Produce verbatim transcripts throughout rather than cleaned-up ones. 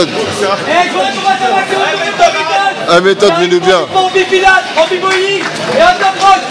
méthode. Eh, je voudrais qu'on fasse un maximum de méthode. Ah, méthode, mais nous bien. En bifilade, en b-boying et en top rock.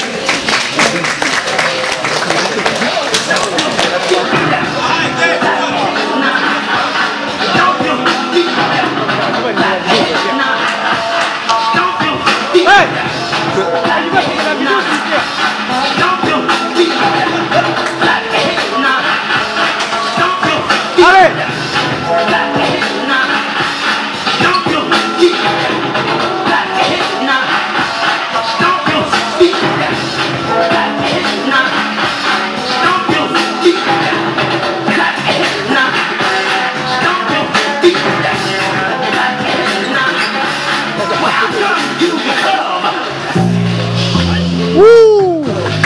Wouh.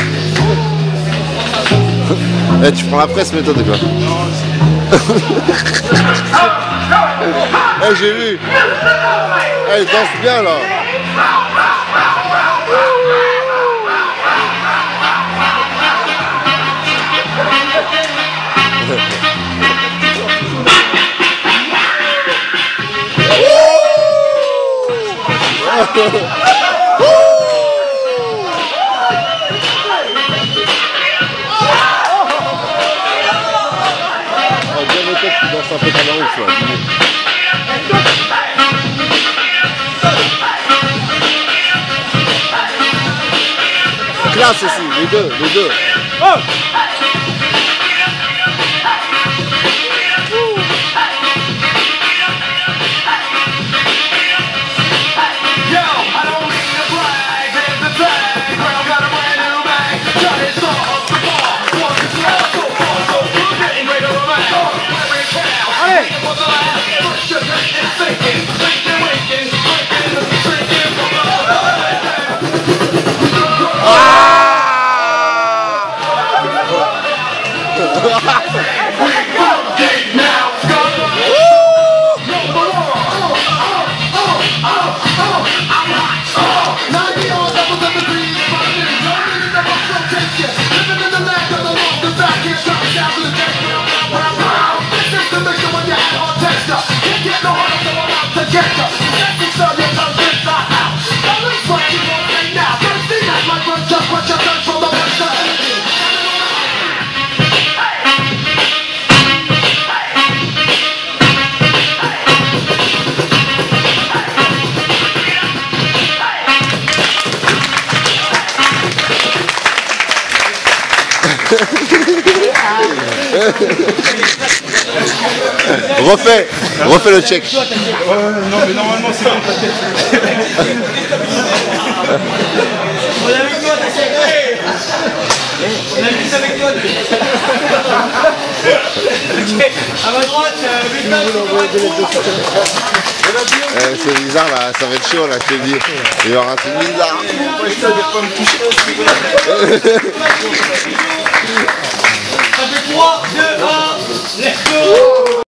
Eh, tu prends la presse méthode quoi. Eh, j'ai vu. Eh, il danse bien là. Tu danses un peu comme un ouf là. Classe aussi, les deux, les deux. Oh. Refais, refais le check. Ouais, non mais normalement c'est dans ta tête. On est avec toi, t'as On a mis ça avec toi. Ok, à ma droite, euh, c'est bizarre là, ça va être chaud là, je te dis. Il y aura un truc bizarre. Ça fait trois, deux, un, let's go.